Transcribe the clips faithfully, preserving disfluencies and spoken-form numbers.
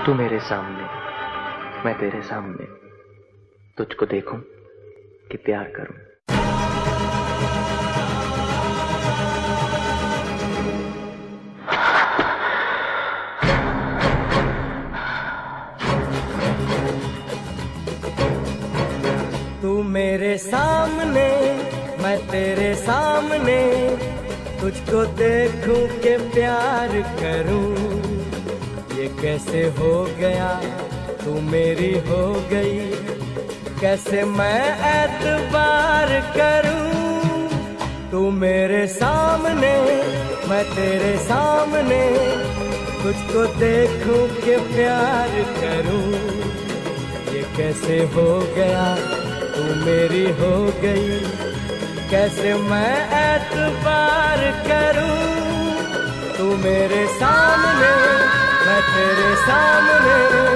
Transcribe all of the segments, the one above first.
तू मेरे सामने, मैं तेरे सामने, तुझको देखूं कि प्यार करूं। तू मेरे सामने, मैं तेरे सामने, तुझको देखूं के प्यार करूं। ये कैसे हो गया, तू मेरी हो गई, कैसे मैं एतबार करूं। तू मेरे सामने, मैं तेरे सामने, तुझको देखूं के प्यार करूं। ये कैसे हो गया, तू मेरी हो गई, कैसे मैं एतबार करूं। तू मेरे सामने, मैं तेरे सामने,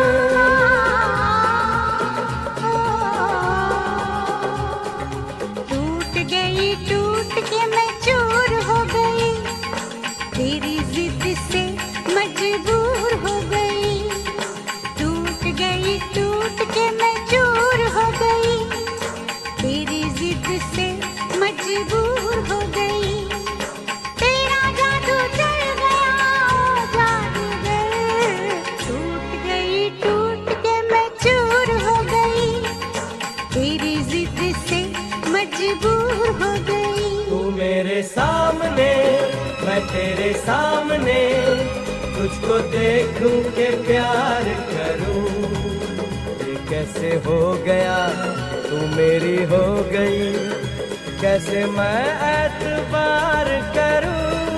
टूट गई, टूट के मैं चूर हो गई, तेरी जिद से मजबूर हो गई। टूट गई, टूट के मैं चूर हो गई, तेरी जिद से मजबूर हो गई। तेरा जादू चल गया, ओ जादूगर। टूट गई, टूट के मैं चूर हो गई, तेरी जिद से मजबूर हो गई। तू मेरे सामने, मैं तेरे सामने, तुझको देखूं के प्यार करूं। ये कैसे हो गया, तू मेरी हो गई, कैसे मैं एतबार करूं।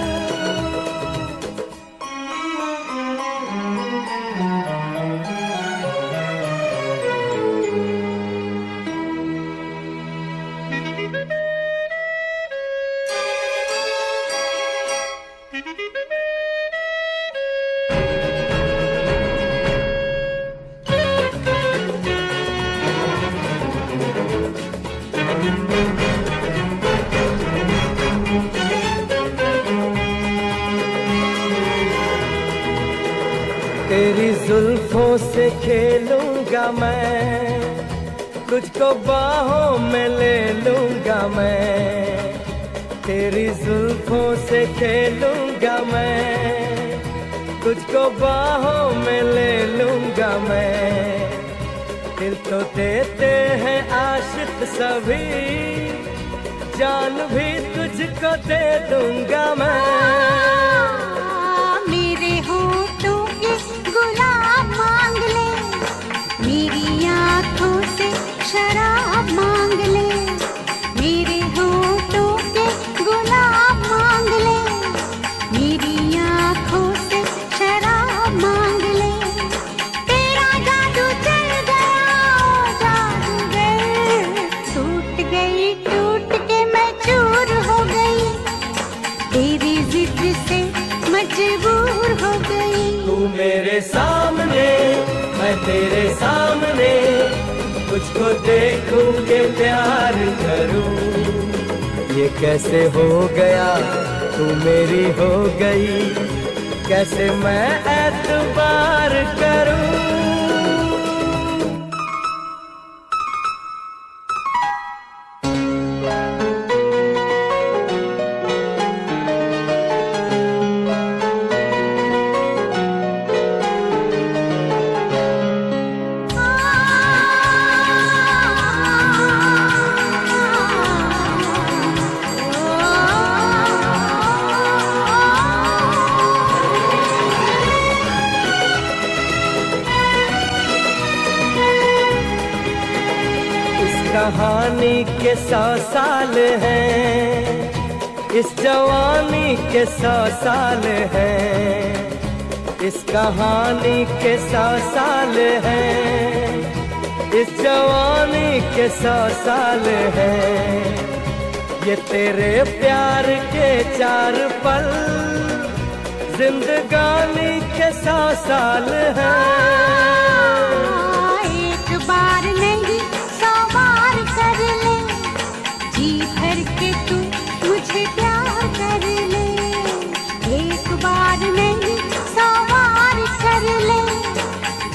तेरी जुल्फों से खेलूंगा मैं, तुझको बाहों में ले लूंगा मैं। तेरी जुल्फों से खेलूंगा मैं, तुझको बाहों में ले लूंगा मैं। दिल तो देते हैं आशिक सभी, जान भी तुझको दे दूंगा मैं। मेरे होठों के गुलाब मांग ले, मेरी आँखों से शराब मांग ले। मेरे होठों के गुलाब मांग ले, मेरी आँखों से शराब मांग ले। तेरा जादू चल गया, ओ जादूगर। टूट गई, टूट के मैं चूर हो गई, तेरी जिद से मजबूर हो गई। तू मेरे सामने, मैं तेरे सामने, तुझको देखूं के प्यार करूं। ये कैसे हो गया, तू मेरी हो गई, कैसे मैं एतबार करूं। कहानी के सौ साल हैं, इस जवानी के सौ साल हैं। इस कहानी के सौ साल हैं, इस जवानी के सौ साल हैं। ये तेरे प्यार के चार पल, जिंदगानी के सौ साल हैं। एक बार नहीं सौ बार कर ले, जी भर के तू मुझे प्यार कर ले। एक बार नहीं सौ बार कर ले,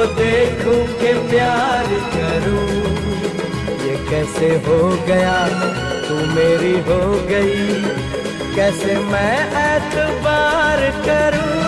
देखूं के प्यार करूं। ये कैसे हो गया तू मेरी हो गई, कैसे मैं एतबार करूं।